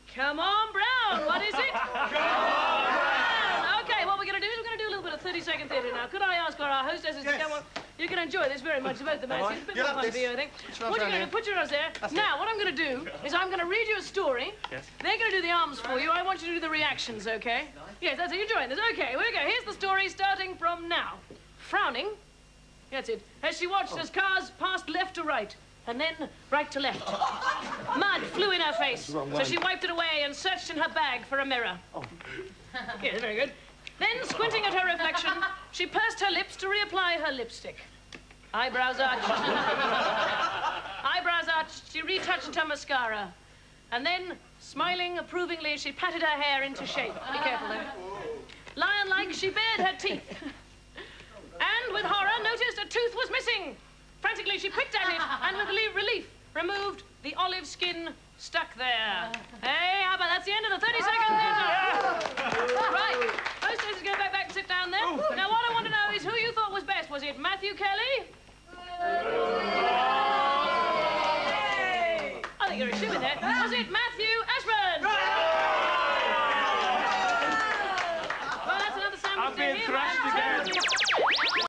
Come on, Brown. What is it? Come on, Brown. OK, what we're going to do is we're going to do a little bit of 30-second theatre now. Could I ask our hostesses to come on? You're going to enjoy this very much, both the matches. It's a bit more fun for you, I think. What you're going to do, put your arms there. Now, what I'm going to do is I'm going to read you a story. Yes. They're going to do the arms for you. I want you to do the reactions, OK? Yes, that's it. You're enjoying this. OK, here we go. Here's the story starting from now. Frowning. That's it. As she watched as cars passed left to right, and then right to left. Mud flew in her face, so she wiped it away and searched in her bag for a mirror. Yes, very good. Then, squinting at her reflection, she pursed her lips to reapply her lipstick. Eyebrows arched. Eyebrows arched, she retouched her mascara. And then, smiling approvingly, she patted her hair into shape. Be careful, though. Lion-like, she bared her teeth. And, with horror, noticed a tooth was missing. Frantically, she picked at it, and with relief, removed the olive skin stuck there. Hey, how about that's the end of the 30-second theatre. Right, hostesses go back and sit down there. Now, what I want to know is who you thought was best. Was it Matthew Kelly? I think you're assuming that. Was it Matthew Ashburn? Well, that's another sandwich. I'm being thrashed again.